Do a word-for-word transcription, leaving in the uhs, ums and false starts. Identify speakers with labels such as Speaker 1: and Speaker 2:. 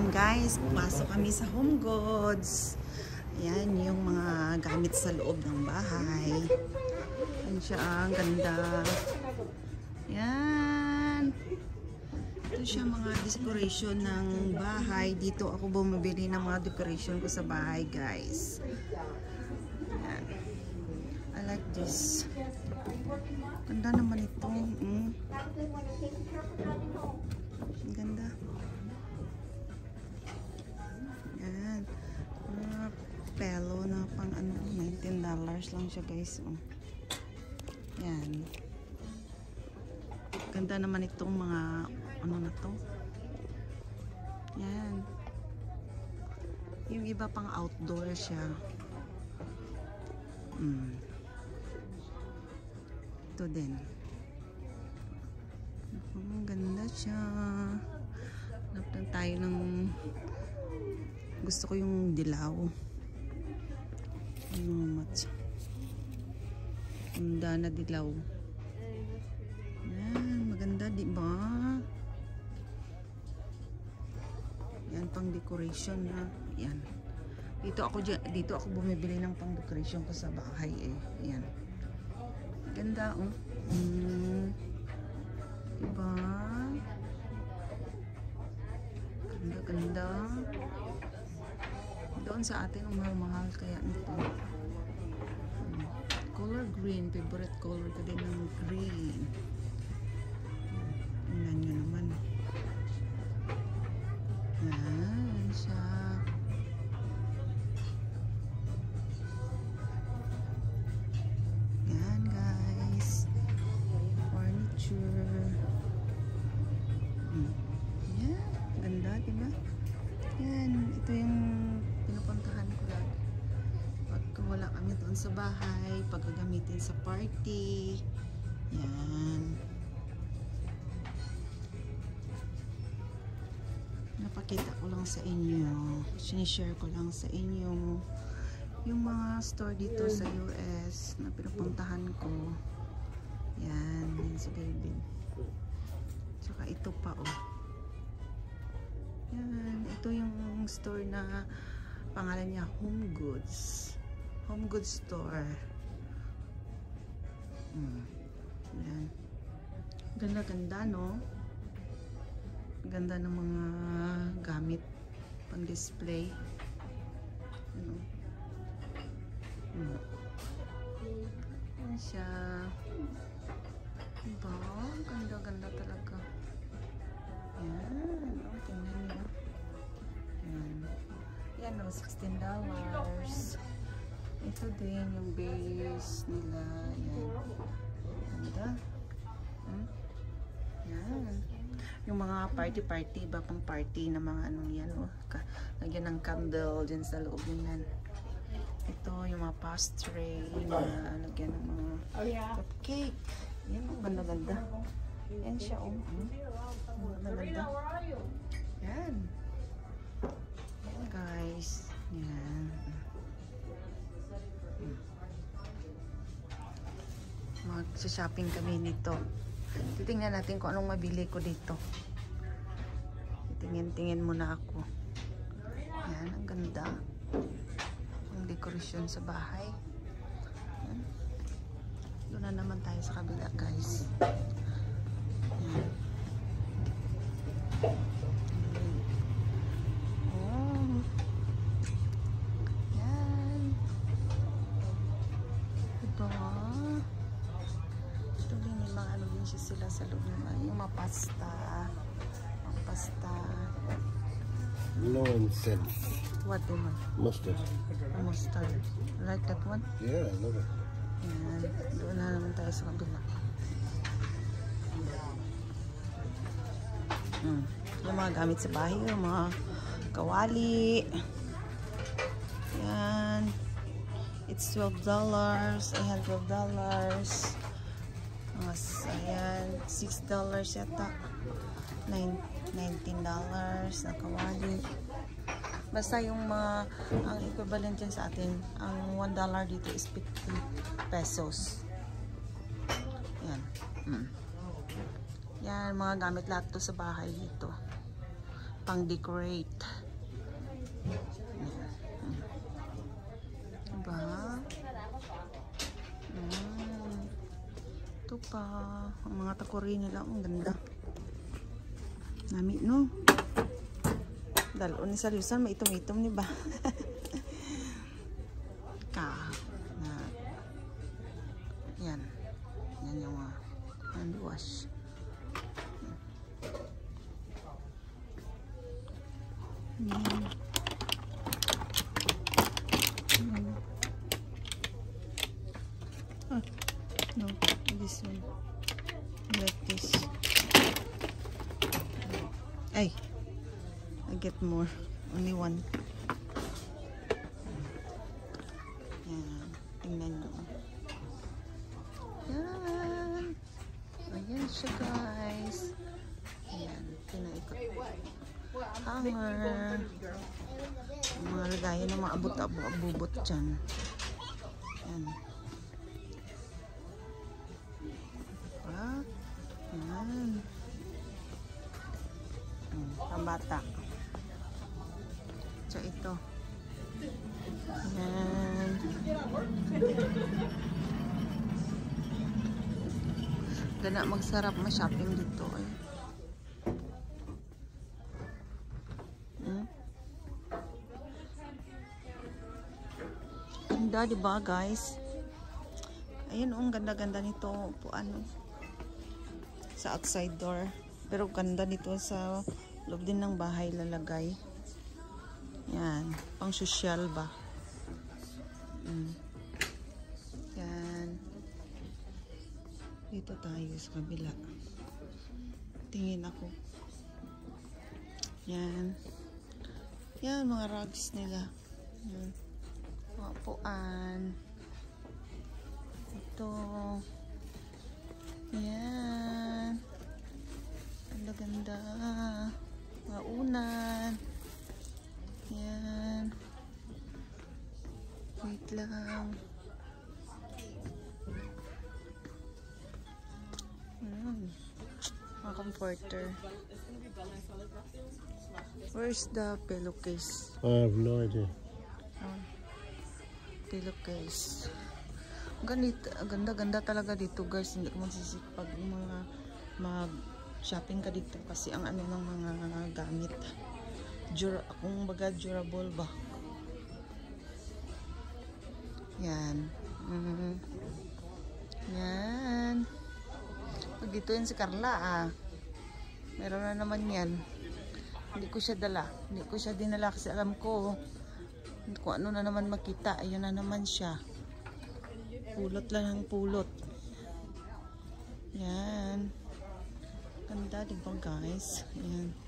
Speaker 1: Ayan guys, pasok kami sa HomeGoods. Ayan yung mga gamit sa loob ng bahay. Ayan siya, ang ganda. Ayan. Ito siya mga decoration ng bahay. Dito ako bumibili ng mga decoration ko sa bahay guys. Ayan. I like this. Ganda naman ito. Mm. Ang ganda. Yan. Uh, pelo na pang ano, nineteen dollars lang siya guys. Oh. Yan. Ganda naman itong mga ano na to. Yan. Yung iba pang outdoor siya. Mm. Ito din. Ang ganda siya. Hanap lang tayo ng gusto ko yung dilaw. Yung matcha. Ganda na dilaw. Yan, maganda diba? Yan pang decoration na. Yan. Dito ako dito ako bumibili ng pang decoration ko sa bahay eh. Yan. Ganda oh. Mm. Diba? Ganda, ganda. Doon sa atin ang mahal-mahal kaya nito. Hmm. Color green. Favorite color ko din ng green. Tingnan nyo naman. Yan siya. Yan guys. Furniture. Hmm. Yan. Ganda, diba? Yan. Ito yung pinupuntahan ko lagi. Pagka wala kami doon sa bahay, pagkagamitin sa party. Yan. Napakita ko lang sa inyo. Sinishare ko lang sa inyo yung mga store dito sa U S na pinupuntahan ko. Yan. Yan sa David. Tsaka ito pa oh. Yan. Ito yung store na pangalan niya HomeGoods. HomeGoods Store. Hmm. Yan. Ganda-ganda no? Ganda ng mga gamit pang display. Ano? Hmm. Yan siya. Diba? Ganda-ganda talaga. Yan. Oh, tingnan niyo. Yan. Yan o, sixteen dollars. Ito din yung base nila. Yan. Ganda. Hmm? Yan. Yung mga party-party, iba pang party na mga anong yan. Oh. Lagyan ng candle dyan sa loob yan. Ito yung mga pastry na lagyan ng mga cupcake. Yan, ang ganda-ganda. Yan siya, oh. Ang ganda-ganda. Yan. Yan, guys. Yan. Mag-shopping kami nito. Titingnan natin kung anong mabili ko dito. Tingin-tingin muna ako. Yan, ang ganda. Ang dekorasyon sa bahay. Yan. Doon na naman tayo sa kabila, guys. Yan. Oh. Yan. Ito, ito din yung mga ano din siya sila sa loob naman. Yung mga pasta. Mga pasta.
Speaker 2: No one said.
Speaker 1: What do you want?
Speaker 2: Mustard.
Speaker 1: A mustard. You like that one?
Speaker 2: Yeah, I love it.
Speaker 1: Yan. Doon na naman tayo sa kabila. Hmm. Yung mga gamit sa bahay, yung mga kawali. Yan. It's twelve dollars. Ayan, twelve dollars. Mga, ayan, six dollars yata. nineteen dollars na kawali. Basta yung mga, ang equivalent dyan sa atin, ang one dollar dito is fifty pesos. Yan. Mm. Yan, mga gamit lahat to sa bahay dito. pang decorate. Diba? Mm. Ito pa. Ang mga takuri nila. Ang ganda. Nami, no? Dalo ni Salusan. May itom-itom ni ba? Ka. Na. Yan. Yan yung uh, hand wash. Yan. Ah, no, this one. Like this. Ay, I get more. Only one. Yan. Tingnan nyo. Yan. Ayan siya, guys. Ayan. Pinaikot. Hanger. Mga lagayan ng mga abot-abot dyan. Yan. Ah, yan. Hmm, pambata. So, ito. Yan. Gana magsarap ma-shopping dito eh. Hmm? Ganda, diba guys? Ayun, oh, ganda-ganda nito. Ano, sa outside door. Pero ganda nito sa loob din ng bahay lalagay. Yan. Pang social ba? Mm. Yan. Dito tayo sa kabila. Tingin ako. Yan. Yan, mga rugs nila. Yan. Mga puan. Ito. Yan. Ganda-ganda. Maunan. Yan. Wait lang. Ayan. Mga comforter. Where's the pillowcase?
Speaker 2: I have no idea.
Speaker 1: Oh. Pillowcase. Ganda-ganda talaga dito guys. Hindi ko magsisip pag mga mag-shopping ka dito kasi ang ano ng mga gamit. Dura, kung baga durable ba. Yan. Mm-hmm. Yan. Pag dito yun si Carla ah. Meron na naman yan. Hindi ko siya dala. Hindi ko siya dinala kasi alam ko kung ano na naman makita. Ayun na naman siya. Pulot lang ang pulot. Yan. Ganda diba guys? Yan.